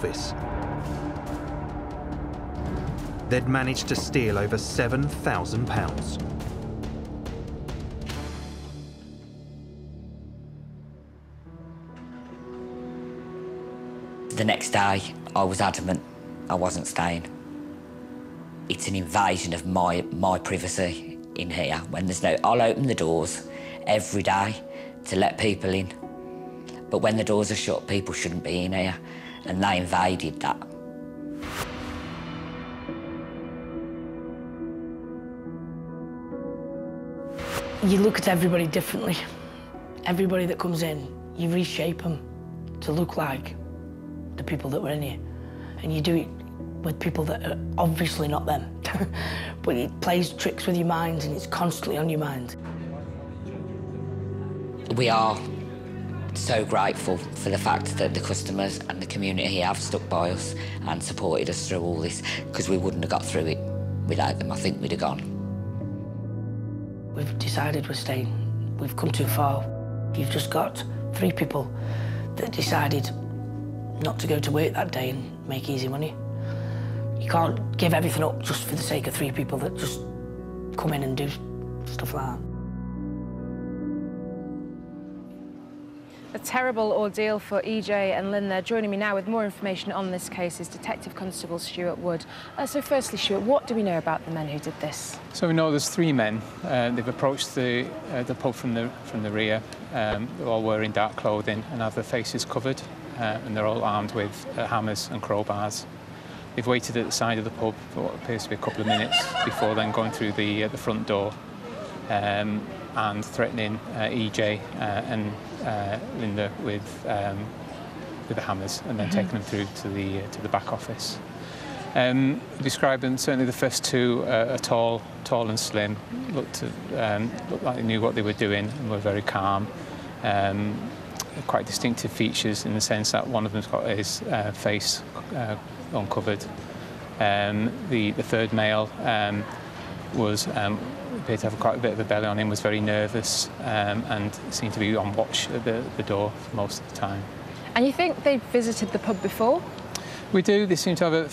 office. They'd managed to steal over £7,000. The next day, I was adamant I wasn't staying. It's an invasion of my privacy in here. When there's no, I'll open the doors every day to let people in. But when the doors are shut, people shouldn't be in here, and they invaded that. You look at everybody differently. Everybody that comes in, you reshape them to look like the people that were in here. And you do it with people that are obviously not them. But it plays tricks with your mind, and it's constantly on your mind. We are so grateful for the fact that the customers and the community here have stuck by us and supported us through all this, because we wouldn't have got through it without them. I think we'd have gone. We've decided we're staying. We've come too far. You've just got 3 people that decided not to go to work that day and make easy money. You can't give everything up just for the sake of 3 people that just come in and do stuff like that. A terrible ordeal for EJ and Lynn there. Joining me now with more information on this case is Detective Constable Stuart Wood. So firstly, Stuart, what do we know about the men who did this? So we know there's 3 men. They've approached the pub from the rear. They're all wearing dark clothing and have their faces covered, and they're all armed with hammers and crowbars. They've waited at the side of the pub for what appears to be a couple of minutes before then going through the front door and threatening EJ and Linda with the hammers, and then taking them through to the back office. Describe them, certainly the first 2 are tall and slim, looked like they knew what they were doing and were very calm. Quite distinctive features in the sense that one of them's got his face uncovered. The third male appeared to have quite a bit of a belly on him, was very nervous, and seemed to be on watch at the door for most of the time. And you think they visited the pub before? We do. They seem to have a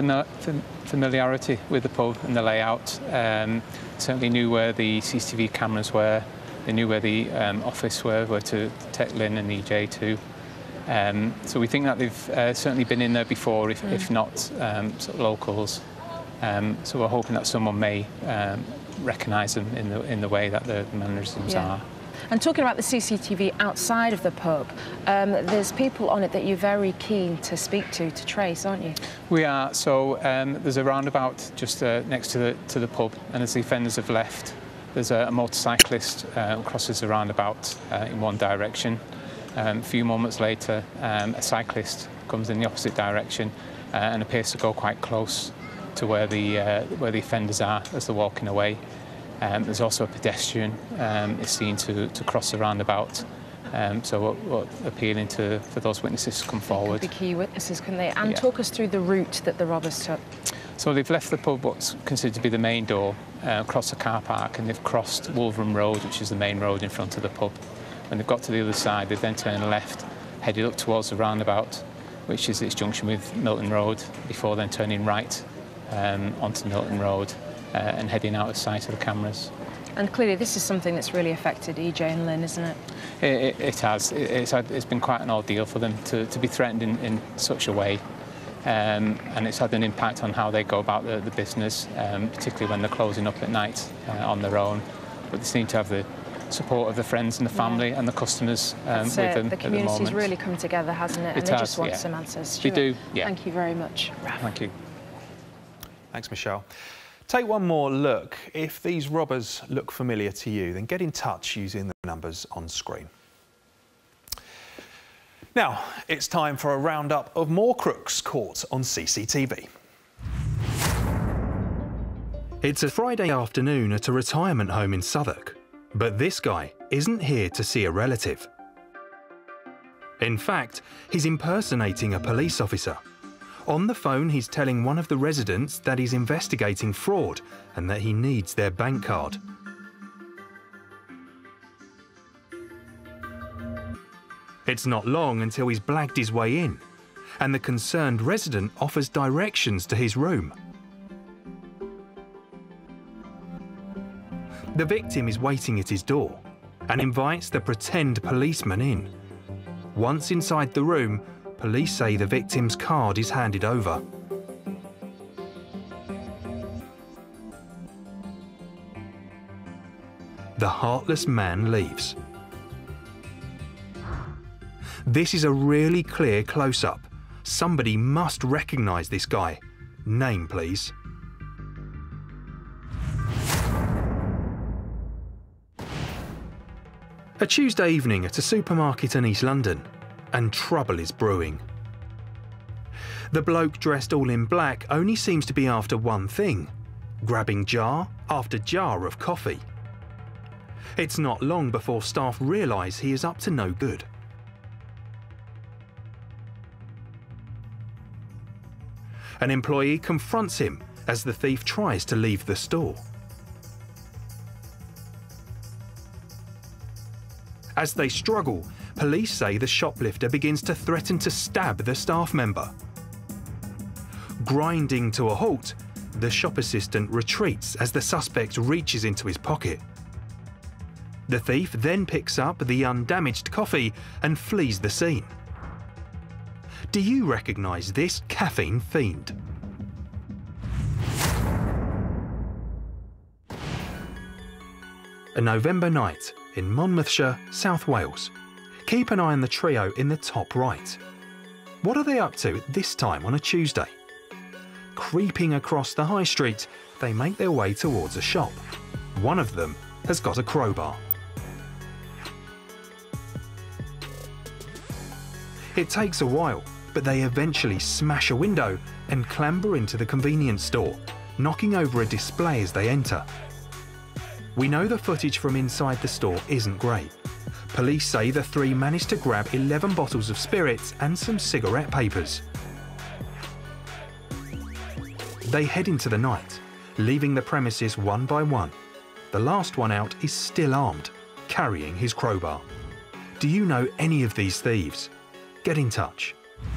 familiarity with the pub and the layout. Certainly knew where the CCTV cameras were. They knew where the office were to take Lynn and EJ to. So we think that they've certainly been in there before, if not sort of locals. So we're hoping that someone may recognise them in the way that the mannerisms are. And talking about the CCTV outside of the pub, there's people on it that you're very keen to speak to trace, aren't you? We are. So there's a roundabout just next to the pub, and as the offenders have left, there's a motorcyclist crosses the roundabout in one direction. A few moments later, a cyclist comes in the opposite direction and appears to go quite close to where the offenders are as they're walking away. There's also a pedestrian is seen to cross the roundabout. So we're appealing for those witnesses to come forward. They could be key witnesses, couldn't they? And talk us through the route that the robbers took. So they've left the pub, what's considered to be the main door, across the car park, and they've crossed Wolverham Road, which is the main road in front of the pub. When they've got to the other side, they've then turned left, headed up towards the roundabout, which is its junction with Milton Road, before then turning right onto Milton Road and heading out of sight of the cameras. And clearly this is something that's really affected EJ and Lynn, isn't it? It has. It's been quite an ordeal for them to be threatened in such a way. And it's had an impact on how they go about the business, particularly when they're closing up at night on their own. But they seem to have the support of the friends and the family and the customers with them at the moment. The community's really come together, hasn't it? And they just want some answers. Stuart, they do, yeah. Thank you very much, Raf. Thank you. Thanks, Michelle. Take one more look. If these robbers look familiar to you, then get in touch using the numbers on screen. Now, it's time for a roundup of more crooks caught on CCTV. It's a Friday afternoon at a retirement home in Southwark, but this guy isn't here to see a relative. In fact, he's impersonating a police officer. On the phone, he's telling one of the residents that he's investigating fraud and that he needs their bank card. It's not long until he's blagged his way in. and the concerned resident offers directions to his room. The victim is waiting at his door and invites the pretend policeman in. Once inside the room, police say the victim's card is handed over. The heartless man leaves. This is a really clear close-up. Somebody must recognise this guy. Name, please. A Tuesday evening at a supermarket in East London, and trouble is brewing. The bloke dressed all in black only seems to be after one thing, grabbing jar after jar of coffee. It's not long before staff realise he is up to no good. An employee confronts him as the thief tries to leave the store. As they struggle, police say the shoplifter begins to threaten to stab the staff member. Grinding to a halt, the shop assistant retreats as the suspect reaches into his pocket. The thief then picks up the undamaged coffee and flees the scene. Do you recognise this caffeine fiend? A November night in Monmouthshire, South Wales. Keep an eye on the trio in the top right. What are they up to at this time on a Tuesday? Creeping across the high street, they make their way towards a shop. One of them has got a crowbar. It takes a while, but they eventually smash a window and clamber into the convenience store, knocking over a display as they enter. We know the footage from inside the store isn't great. Police say the three managed to grab 11 bottles of spirits and some cigarette papers. They head into the night, leaving the premises one by one. The last one out is still armed, carrying his crowbar. Do you know any of these thieves? Get in touch.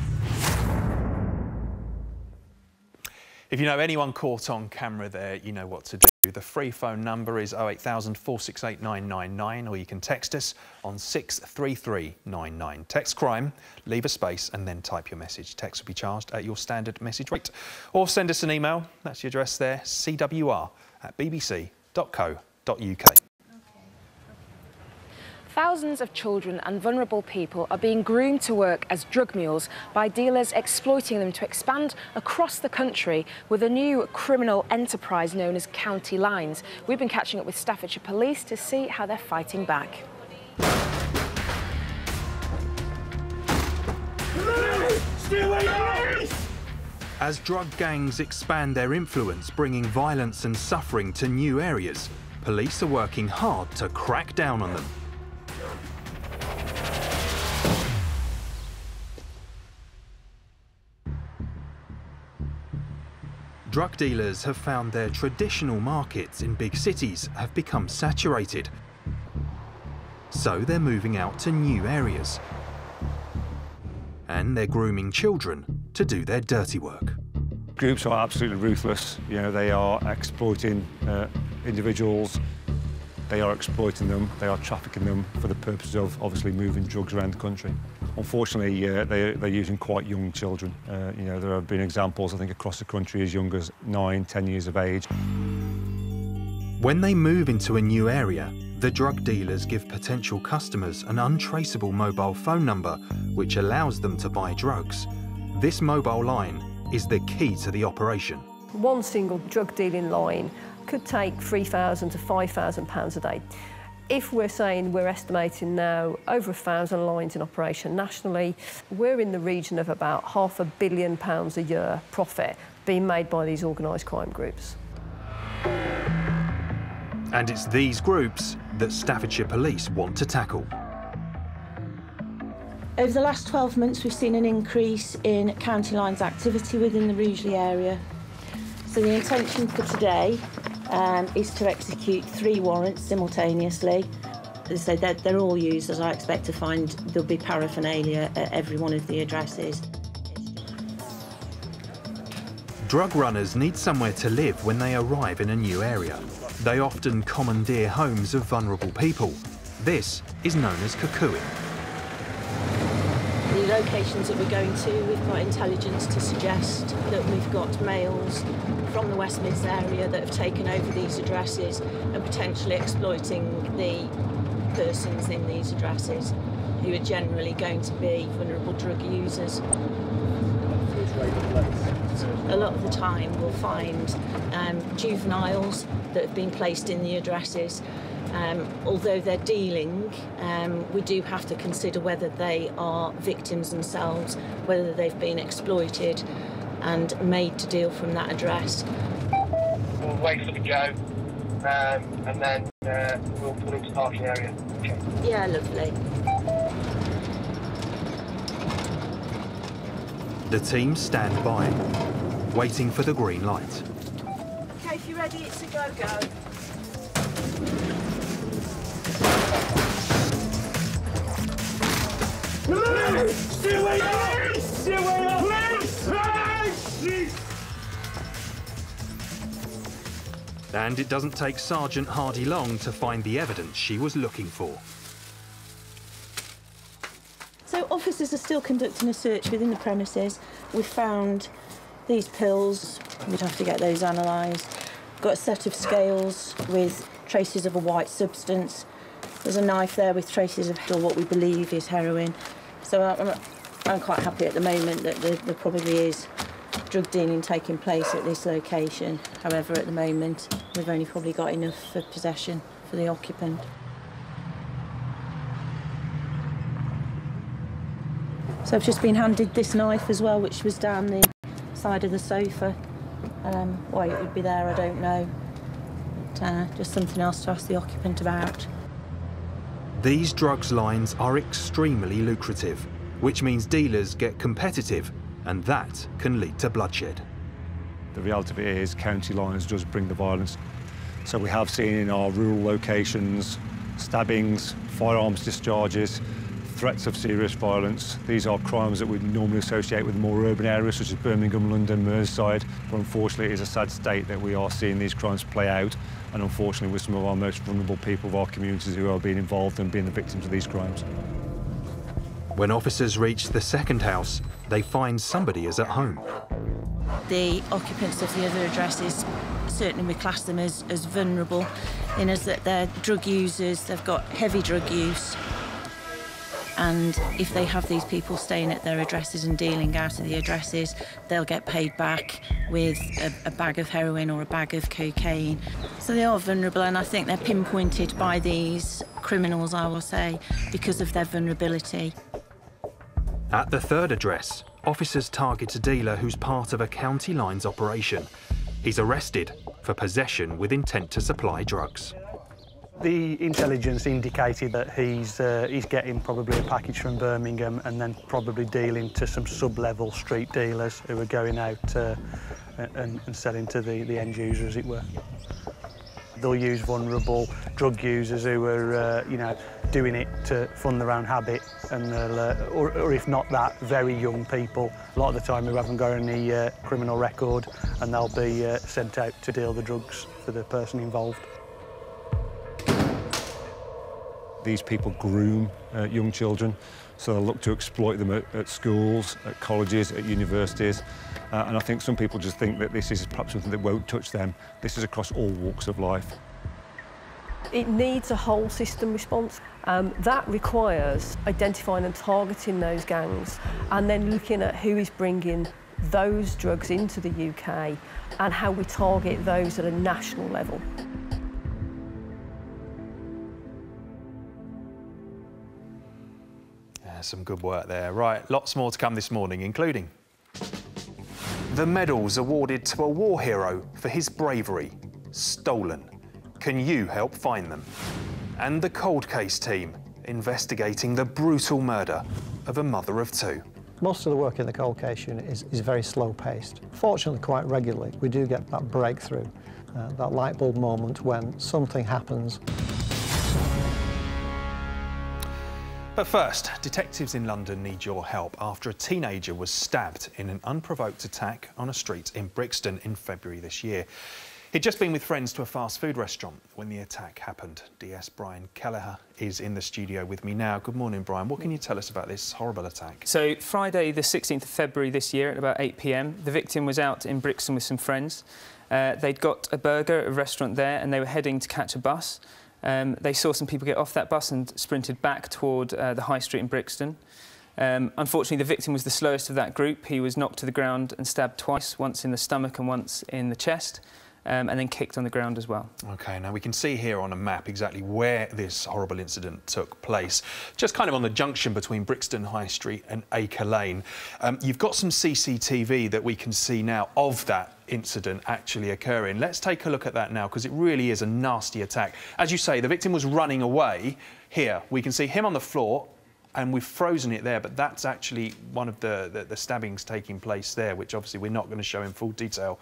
If you know anyone caught on camera there, you know what to do. The free phone number is 08000 468 999, or you can text us on 63399. Text crime, leave a space and then type your message. Text will be charged at your standard message rate. Or send us an email, that's your address there, cwr@bbc.co.uk. Thousands of children and vulnerable people are being groomed to work as drug mules by dealers exploiting them to expand across the country with a new criminal enterprise known as County Lines. We've been catching up with Staffordshire Police to see how they're fighting back. As drug gangs expand their influence, bringing violence and suffering to new areas, police are working hard to crack down on them. Drug dealers have found their traditional markets in big cities have become saturated. So they're moving out to new areas. And they're grooming children to do their dirty work. Groups are absolutely ruthless. You know, they are exploiting individuals. They are exploiting them. They are trafficking them for the purpose of obviously moving drugs around the country. Unfortunately, they're using quite young children. You know, there have been examples, I think, across the country as young as 9, 10 years of age. When they move into a new area, the drug dealers give potential customers an untraceable mobile phone number which allows them to buy drugs. This mobile line is the key to the operation. One single drug dealing line could take £3,000 to £5,000 a day. If we're saying we're estimating now over 1,000 lines in operation nationally, we're in the region of about £500 million a year profit being made by these organised crime groups. And it's these groups that Staffordshire Police want to tackle. Over the last 12 months, we've seen an increase in County Lines activity within the Rugeley area. So the intention for today is to execute 3 warrants simultaneously. As I said, they're all used, as I expect to find there'll be paraphernalia at every one of the addresses. Drug runners need somewhere to live when they arrive in a new area. They often commandeer homes of vulnerable people. This is known as cocooing. The locations that we're going to, we've got intelligence to suggest that we've got males from the West Mids area that have taken over these addresses and potentially exploiting the persons in these addresses who are generally going to be vulnerable drug users. A lot of the time we'll find juveniles that have been placed in the addresses. Although they're dealing, we do have to consider whether they are victims themselves, whether they've been exploited and made to deal from that address. We'll wait for the go, and then we'll pull into parking area. Okay. Yeah, lovely. The team stand by, waiting for the green light. Okay, if you're ready, it's a go-go. And it doesn't take Sergeant Hardy long to find the evidence she was looking for. So officers are still conducting a search within the premises. We found these pills. We'd have to get those analysed. Got a set of scales with traces of a white substance. There's a knife there with traces of what we believe is heroin. So I'm quite happy at the moment that there probably is drug dealing taking place at this location. However, at the moment, we've only probably got enough for possession for the occupant. So I've just been handed this knife as well, which was down the side of the sofa. Why it would be there, I don't know. But, just something else to ask the occupant about. These drugs lines are extremely lucrative, which means dealers get competitive, and that can lead to bloodshed. The reality of it is county lines does bring the violence. So we have seen in our rural locations stabbings, firearms discharges, threats of serious violence. These are crimes that we normally associate with more urban areas such as Birmingham, London, Merseyside. But unfortunately, it is a sad state that we are seeing these crimes play out, and unfortunately with some of our most vulnerable people of our communities who are being involved and being the victims of these crimes. When officers reach the second house, they find somebody is at home. The occupants of the other addresses, certainly we class them as vulnerable, in as that they're drug users, they've got heavy drug use. And if they have these people staying at their addresses and dealing out of the addresses, they'll get paid back with a bag of heroin or a bag of cocaine. So they are vulnerable, and I think they're pinpointed by these criminals, I will say, because of their vulnerability. At the third address, officers target a dealer who's part of a county lines operation. He's arrested for possession with intent to supply drugs. The intelligence indicated that he's getting probably a package from Birmingham and then probably dealing to some sub-level street dealers who are going out and selling to the end user, as it were. They'll use vulnerable drug users who are, you know, doing it to fund their own habit, and or if not that, very young people, a lot of the time who haven't got any criminal record, and they'll be sent out to deal the drugs for the person involved. These people groom young children, so they'll look to exploit them at schools, at colleges, at universities. And I think some people just think that this is perhaps something that won't touch them. This is across all walks of life. It needs a whole system response. That requires identifying and targeting those gangs and then looking at who is bringing those drugs into the UK and how we target those at a national level. Some good work there. Right, lots more to come this morning, including the medals awarded to a war hero for his bravery, stolen. Can you help find them? And the cold case team investigating the brutal murder of a mother of two. Most of the work in the cold case unit is very slow-paced. Fortunately, quite regularly, we do get that breakthrough, that light bulb moment when something happens. But first, detectives in London need your help after a teenager was stabbed in an unprovoked attack on a street in Brixton in February this year. He'd just been with friends to a fast food restaurant when the attack happened. DS Brian Kelleher is in the studio with me now. Good morning, Brian. What can you tell us about this horrible attack? So, Friday the 16th of February this year at about 8 p.m, the victim was out in Brixton with some friends. They'd got a burger at a restaurant there and they were heading to catch a bus. They saw some people get off that bus and sprinted back toward the High Street in Brixton. Unfortunately, the victim was the slowest of that group. He was knocked to the ground and stabbed twice, once in the stomach and once in the chest. And then kicked on the ground as well. OK, now we can see here on a map exactly where this horrible incident took place. Just kind of on the junction between Brixton High Street and Acre Lane. You've got some CCTV that we can see now of that incident actually occurring. Let's take a look at that now, because it really is a nasty attack. As you say, the victim was running away. Here, we can see him on the floor, and we've frozen it there, but that's actually one of the stabbings taking place there, which obviously we're not going to show in full detail.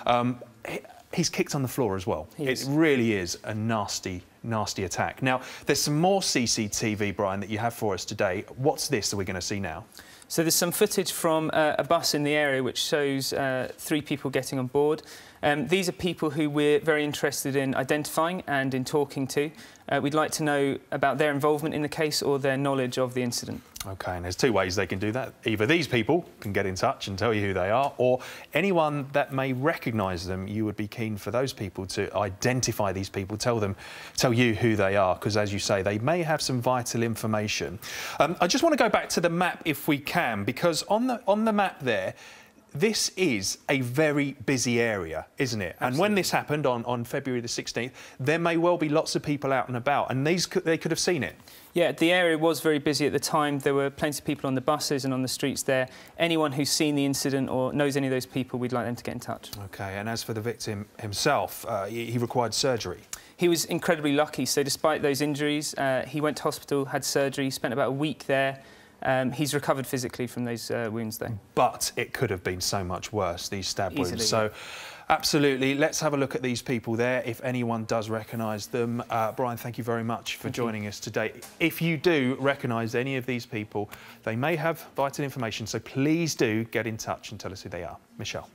He's kicked on the floor as well. It really is a nasty, nasty attack. Now, there's some more CCTV, Brian, that you have for us today. What's this that we're going to see now? So there's some footage from a bus in the area which shows 3 people getting on board. These are people who we're very interested in identifying and in talking to. We'd like to know about their involvement in the case or their knowledge of the incident. OK, and there's 2 ways they can do that. Either these people can get in touch and tell you who they are, or anyone that may recognise them, you would be keen for those people to identify these people, tell you who they are, because, as you say, they may have some vital information. I just want to go back to the map if we can, because on the map there, this is a very busy area, isn't it? Absolutely. And when this happened on February the 16th, there may well be lots of people out and about, and they could have seen it. Yeah, the area was very busy at the time. There were plenty of people on the buses and on the streets there. Anyone who's seen the incident or knows any of those people, we'd like them to get in touch. OK, and as for the victim himself, he required surgery. He was incredibly lucky. So despite those injuries, he went to hospital, had surgery, spent about a week there. He's recovered physically from those wounds, though. But it could have been so much worse, these stab wounds. So, absolutely, let's have a look at these people there, if anyone does recognise them. Brian, thank you very much for joining us today. If you do recognise any of these people, they may have vital information, so please do get in touch and tell us who they are. Michelle.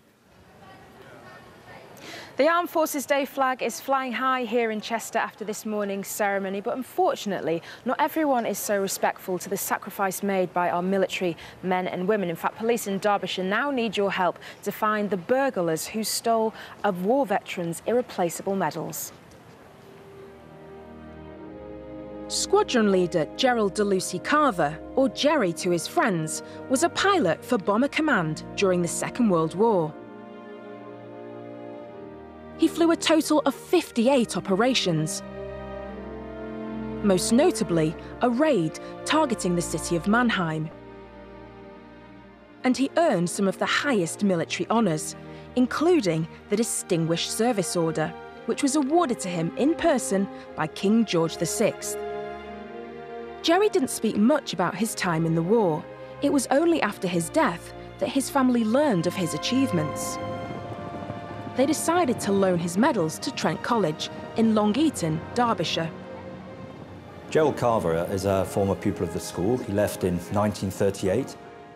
The Armed Forces Day flag is flying high here in Chester after this morning's ceremony, but unfortunately, not everyone is so respectful to the sacrifice made by our military men and women. In fact, police in Derbyshire now need your help to find the burglars who stole of war veterans' irreplaceable medals. Squadron leader Gerald DeLucy Carver, or Jerry to his friends, was a pilot for Bomber Command during the Second World War. He flew a total of 58 operations, most notably a raid targeting the city of Mannheim. And he earned some of the highest military honours, including the Distinguished Service Order, which was awarded to him in person by King George VI. Jerry didn't speak much about his time in the war. It was only after his death that his family learned of his achievements. They decided to loan his medals to Trent College in Long Eaton, Derbyshire. Gerald Carver is a former pupil of the school. He left in 1938.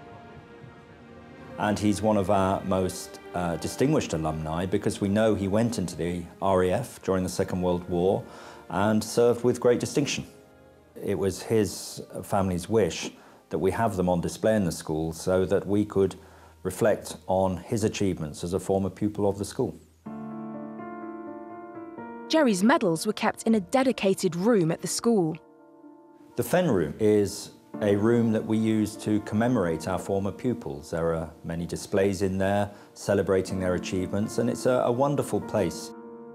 And he's one of our most distinguished alumni because we know he went into the RAF during the Second World War and served with great distinction. It was his family's wish that we have them on display in the school so that we could reflect on his achievements as a former pupil of the school. Jerry's medals were kept in a dedicated room at the school. The Fen Room is a room that we use to commemorate our former pupils. There are many displays in there celebrating their achievements, and it's a wonderful place.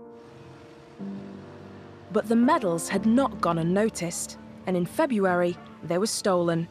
But the medals had not gone unnoticed, and in February they were stolen.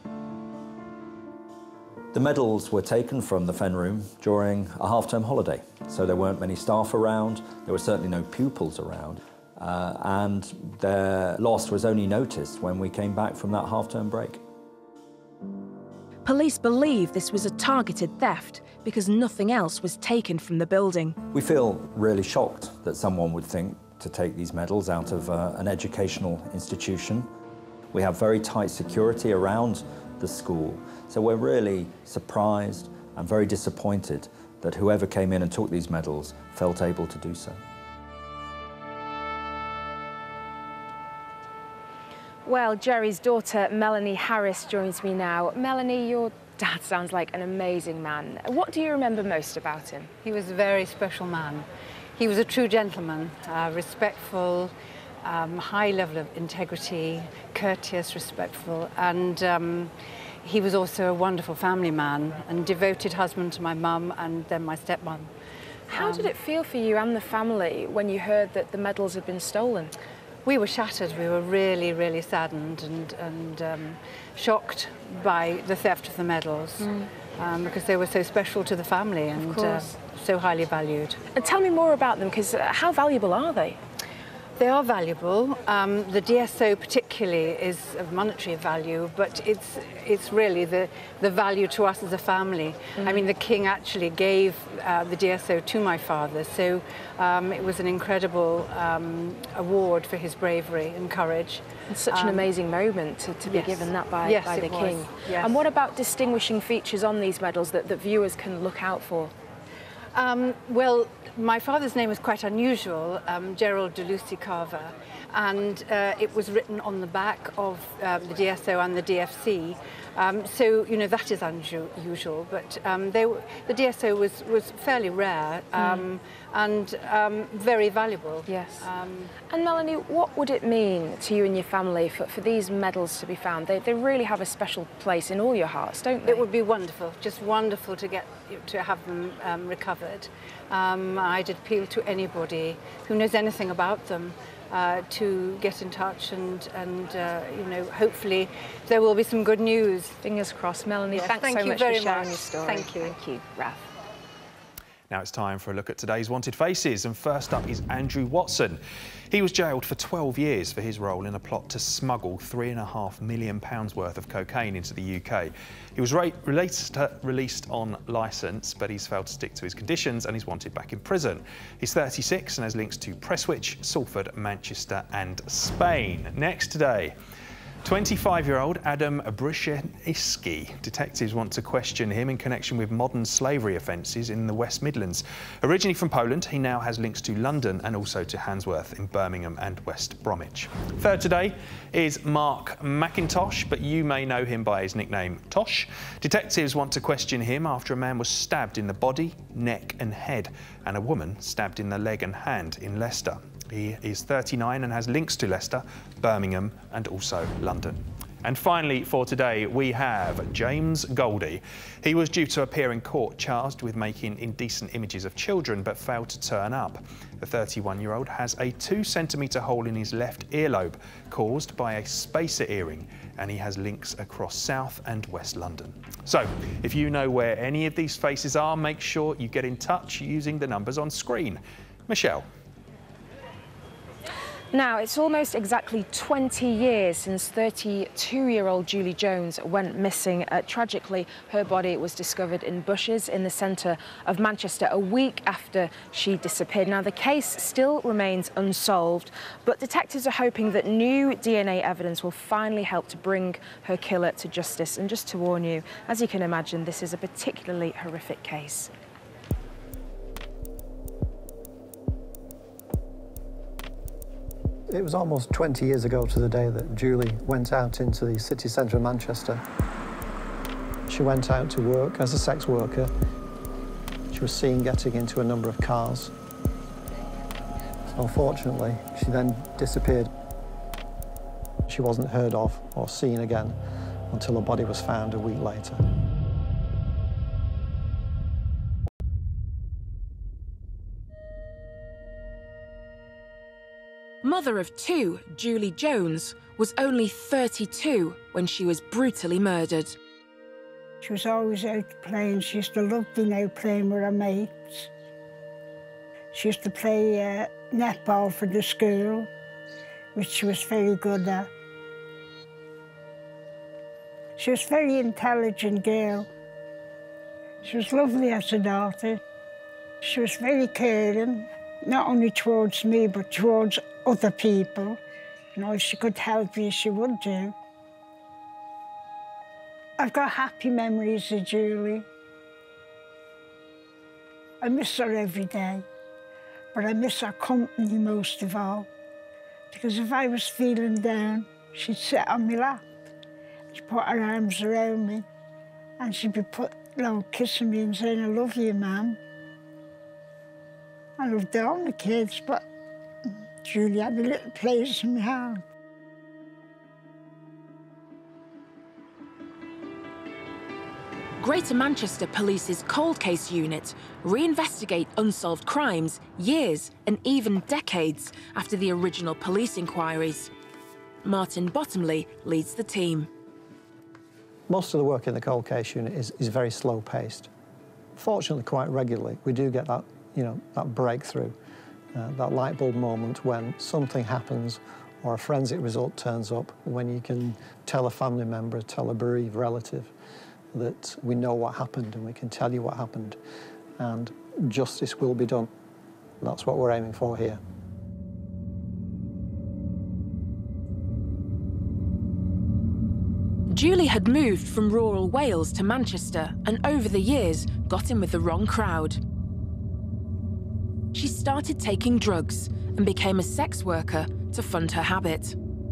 The medals were taken from the Fen Room during a half-term holiday, so there weren't many staff around, there were certainly no pupils around, and their loss was only noticed when we came back from that half-term break. Police believe this was a targeted theft because nothing else was taken from the building. We feel really shocked that someone would think to take these medals out of an educational institution. We have very tight security around the school. So we're really surprised and very disappointed that whoever came in and took these medals felt able to do so. Well, Jerry's daughter, Melanie Harris, joins me now. Melanie, your dad sounds like an amazing man. What do you remember most about him? He was a very special man. He was a true gentleman, respectful, high level of integrity, courteous, respectful, and he was also a wonderful family man and devoted husband to my mum and then my stepmom. How did it feel for you and the family when you heard that the medals had been stolen? We were shattered. We were really, really saddened and shocked by the theft of the medals because they were so special to the family and so highly valued. And tell me more about them, because how valuable are they? They are valuable. The DSO particularly is of monetary value, but it's really the value to us as a family. I mean, the King actually gave the DSO to my father, so it was an incredible award for his bravery and courage. It's such an amazing moment to be given that by the King. Yes. And what about distinguishing features on these medals that viewers can look out for? Well, my father's name was quite unusual, Gerald de Lucy Carver, and it was written on the back of the DSO and the DFC. So, you know, that is unusual, but the DSO was fairly rare and very valuable. Yes. And Melanie, what would it mean to you and your family for these medals to be found? They really have a special place in all your hearts, don't they? It would be wonderful, just wonderful to have them recovered. I'd appeal to anybody who knows anything about them to get in touch and you know, hopefully there will be some good news. Fingers crossed. Melanie, Yes, thanks thank so you much very for sharing much. your story. Thank you. Thank you, Raf. Now it's time for a look at today's Wanted Faces, and first up is Andrew Watson. He was jailed for 12 years for his role in a plot to smuggle £3.5 million worth of cocaine into the UK. He was released on licence, but he's failed to stick to his conditions and he's wanted back in prison. He's 36 and has links to Prestwich, Salford, Manchester and Spain. Next today, 25-year-old Adam Brzezinski. Detectives want to question him in connection with modern slavery offences in the West Midlands. Originally from Poland, he now has links to London and also to Handsworth in Birmingham and West Bromwich. Third today is Mark McIntosh, but you may know him by his nickname Tosh. Detectives want to question him after a man was stabbed in the body, neck and head, and a woman stabbed in the leg and hand in Leicester. He is 39 and has links to Leicester, Birmingham and also London. And finally for today we have James Goldie. He was due to appear in court charged with making indecent images of children but failed to turn up. The 31-year-old has a 2-centimetre hole in his left earlobe caused by a spacer earring, and he has links across South and West London. So if you know where any of these faces are, make sure you get in touch using the numbers on screen. Michelle. Now, it's almost exactly 20 years since 32-year-old Julie Jones went missing. Tragically, her body was discovered in bushes in the centre of Manchester a week after she disappeared. Now, the case still remains unsolved, but detectives are hoping that new DNA evidence will finally help to bring her killer to justice. And just to warn you, as you can imagine, this is a particularly horrific case. It was almost 20 years ago to the day that Julie went out into the city centre of Manchester. She went out to work as a sex worker. She was seen getting into a number of cars. Unfortunately, she then disappeared. She wasn't heard of or seen again until her body was found a week later. Mother of two, Julie Jones, was only 32 when she was brutally murdered. She was always out playing. She used to love being out playing with her mates. She used to play netball for the school, which she was very good at. She was a very intelligent girl. She was lovely as a daughter. She was very caring, not only towards me, but towards other people. You know, if she could help you, she would do. I've got happy memories of Julie. I miss her every day, but I miss her company most of all. Because if I was feeling down, she'd sit on my lap. She'd put her arms around me, and she'd be kissing me and saying, "I love you, Mum." I loved all the kids, but Julie had a little place in my heart. Greater Manchester Police's Cold Case Unit reinvestigate unsolved crimes years and even decades after the original police inquiries. Martin Bottomley leads the team. Most of the work in the Cold Case Unit is very slow-paced. Fortunately, quite regularly, we do get that, that breakthrough, that light bulb moment when something happens or a forensic result turns up, when you can tell a family member, tell a bereaved relative that we know what happened and we can tell you what happened, and justice will be done. That's what we're aiming for here. Julie had moved from rural Wales to Manchester and over the years got in with the wrong crowd. She started taking drugs and became a sex worker to fund her habit.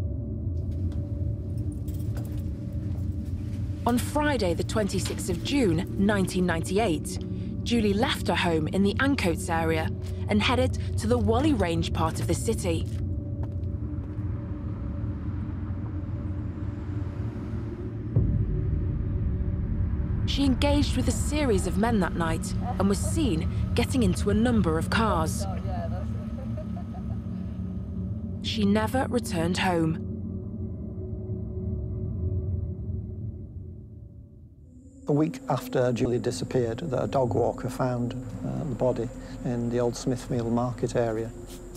On Friday, the 26th of June, 1998, Julie left her home in the Ancoats area and headed to the Whalley Range part of the city. She engaged with a series of men that night and was seen getting into a number of cars. She never returned home. A week after Julie disappeared, a dog walker found the body in the old Smithfield Market area.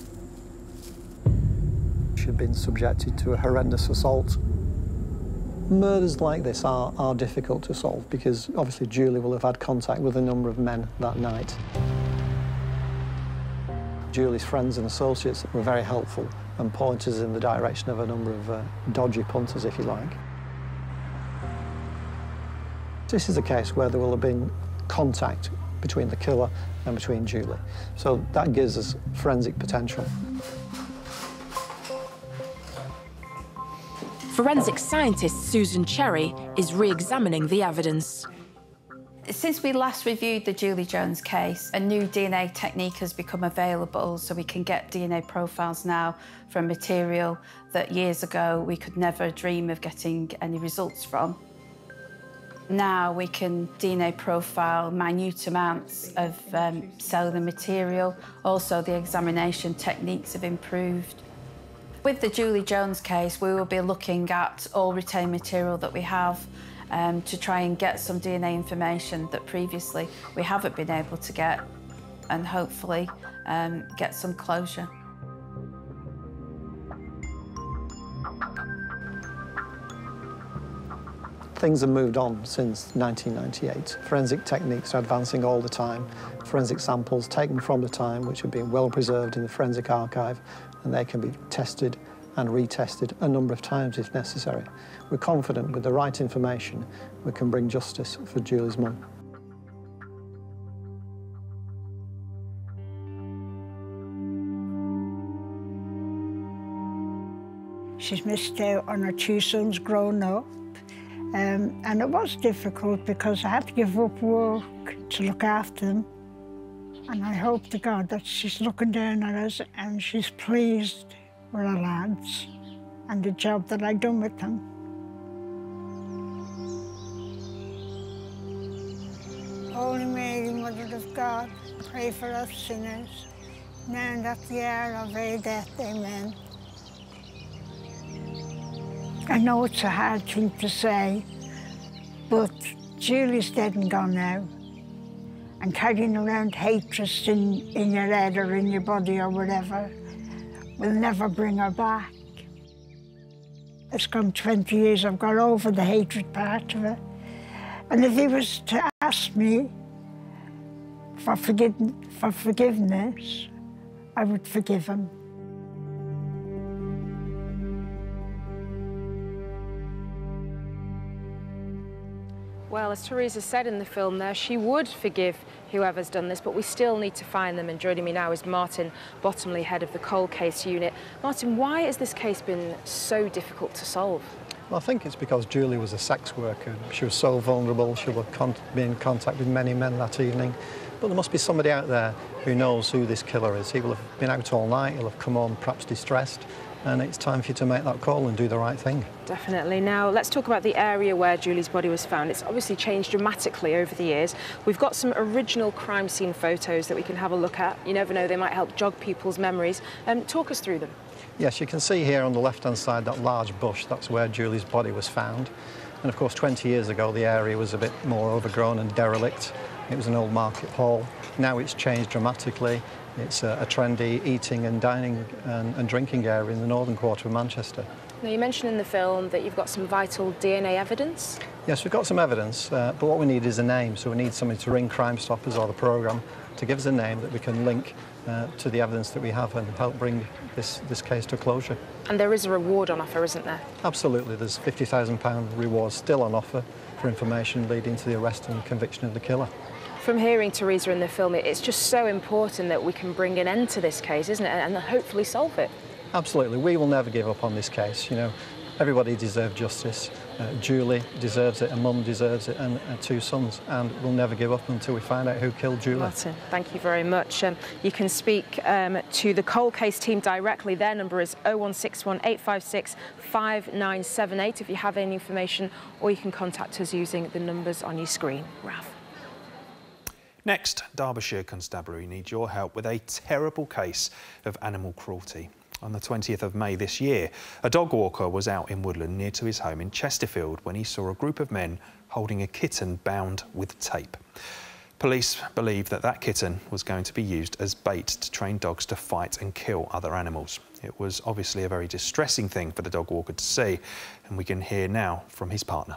She had been subjected to a horrendous assault. Murders like this are difficult to solve because obviously Julie will have had contact with a number of men that night. Julie's friends and associates were very helpful and pointed us in the direction of a number of dodgy punters, if you like. This is a case where there will have been contact between the killer and between Julie. So that gives us forensic potential. Forensic scientist Susan Cherry is re-examining the evidence. Since we last reviewed the Julie Jones case, a new DNA technique has become available, so we can get DNA profiles now from material that years ago we could never dream of getting any results from. Now we can DNA profile minute amounts of cellular material. Also, the examination techniques have improved. With the Julie Jones case, we will be looking at all retained material that we have to try and get some DNA information that previously we haven't been able to get, and hopefully get some closure. Things have moved on since 1998. Forensic techniques are advancing all the time. Forensic samples taken from the time, which have been well preserved in the forensic archive, and they can be tested and retested a number of times if necessary. We're confident with the right information we can bring justice for Julie's mum. She's missed out on her two sons growing up. And it was difficult because I had to give up work to look after them. And I hope to God that she's looking down at us and she's pleased with her lads and the job that I've done with them. Holy Mary, Mother of God, pray for us sinners, now and at the hour of our death. Amen. I know it's a hard thing to say, but Julie's dead and gone now. And carrying around hatred in your head or in your body or whatever will never bring her back. It's gone 20 years, I've got over the hatred part of it. And if he was to ask me for forgiveness, I would forgive him. Well, as Teresa said in the film there, she would forgive whoever's done this, but we still need to find them. And joining me now is Martin Bottomley, head of the Cold Case Unit. Martin, why has this case been so difficult to solve? Well, I think it's because Julie was a sex worker. She was so vulnerable. She would have been in contact with many men that evening. But there must be somebody out there who knows who this killer is. He will have been out all night, he'll have come home perhaps distressed, and it's time for you to make that call and do the right thing. Definitely. Now, let's talk about the area where Julie's body was found. It's obviously changed dramatically over the years. We've got some original crime scene photos that we can have a look at. You never know, they might help jog people's memories. Talk us through them. Yes, you can see here on the left-hand side that large bush. That's where Julie's body was found. And of course, 20 years ago, the area was a bit more overgrown and derelict. It was an old market hall. Now it's changed dramatically. It's a trendy eating and dining and drinking area in the northern quarter of Manchester. Now, you mentioned in the film that you've got some vital DNA evidence. Yes, we've got some evidence, but what we need is a name. So we need somebody to ring Crime Stoppers or the programme to give us a name that we can link to the evidence that we have and help bring this case to closure. And there is a reward on offer, isn't there? Absolutely. There's £50,000 reward still on offer for information leading to the arrest and conviction of the killer. From hearing Teresa in the film, it's just so important that we can bring an end to this case, isn't it, and hopefully solve it. Absolutely. We will never give up on this case. You know, everybody deserves justice. Julie deserves it, and Mum deserves it, and 2 sons, and we'll never give up until we find out who killed Julie. Martin, thank you very much. You can speak to the Cold Case team directly. Their number is 0161 856 5978 if you have any information, or you can contact us using the numbers on your screen. Ralph. Next, Derbyshire Constabulary need your help with a terrible case of animal cruelty. On the 20th of May this year, a dog walker was out in Woodland near to his home in Chesterfield when he saw a group of men holding a kitten bound with tape. Police believe that kitten was going to be used as bait to train dogs to fight and kill other animals. It was obviously a very distressing thing for the dog walker to see, and we can hear now from his partner.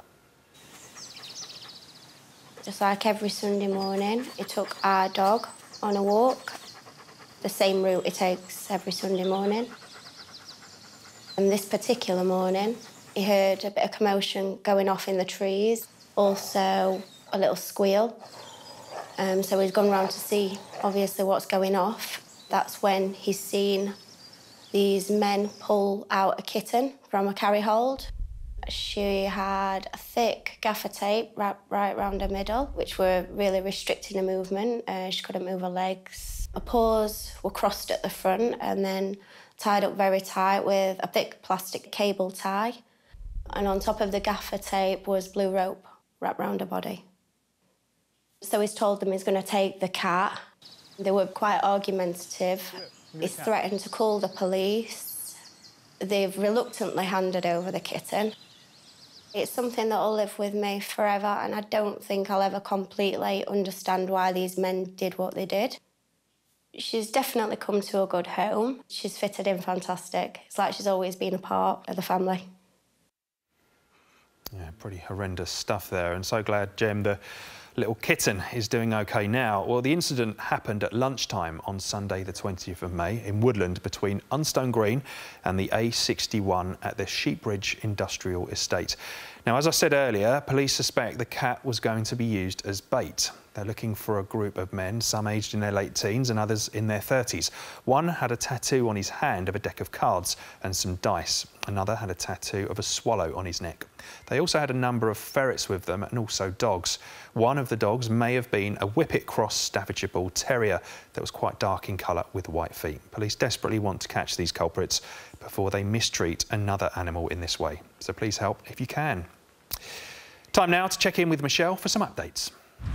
Just like every Sunday morning, he took our dog on a walk, the same route he takes every Sunday morning. And this particular morning, he heard a bit of commotion going off in the trees, also a little squeal. So he's gone round to see, obviously, what's going off. That's when he's seen these men pull out a kitten from a carry hold. She had a thick gaffer tape wrapped right round her middle, which were really restricting her movement. She couldn't move her legs. Her paws were crossed at the front and then tied up very tight with a thick plastic cable tie. And on top of the gaffer tape was blue rope wrapped round her body. So he's told them he's going to take the cat. They were quite argumentative. He's threatened to call the police. They've reluctantly handed over the kitten. It's something that'll live with me forever, and I don't think I'll ever completely understand why these men did what they did. She's definitely come to a good home. She's fitted in fantastic. It's like she's always been a part of the family. Yeah, pretty horrendous stuff there, and so glad, Jem, the little kitten is doing OK now. Well, the incident happened at lunchtime on Sunday the 20th of May in Woodland between Unstone Green and the A61 at the Sheepridge Industrial Estate. Now, as I said earlier, police suspect the cat was going to be used as bait. They're looking for a group of men, some aged in their late teens and others in their 30s. One had a tattoo on his hand of a deck of cards and some dice. Another had a tattoo of a swallow on his neck. They also had a number of ferrets with them and also dogs. One of the dogs may have been a Whippet Cross Staffordshire Bull Terrier that was quite dark in colour with white feet. Police desperately want to catch these culprits before they mistreat another animal in this way. So please help if you can. Time now to check in with Michelle for some updates.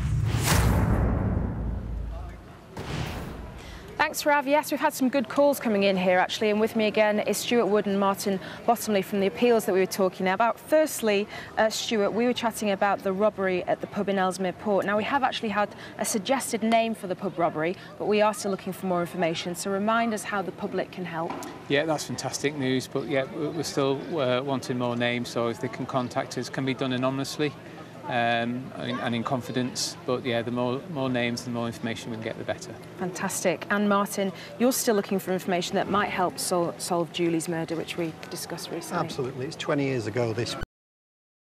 Thanks, Rav. Yes, we've had some good calls coming in here, actually, and with me again is Stuart Wood and Martin Bottomley from the appeals that we were talking about. Firstly, Stuart, we were chatting about the robbery at the pub in Ellesmere Port. Now, we have actually had a suggested name for the pub robbery, but we are still looking for more information, so remind us how the public can help. Yeah, that's fantastic news, but yeah, we're still wanting more names, so if they can contact us, can be done anonymously. And in confidence, but yeah, the more names and more information we can get, the better. Fantastic. And Martin, you're still looking for information that might help solve Julie's murder, which we discussed recently. Absolutely. It's 20 years ago this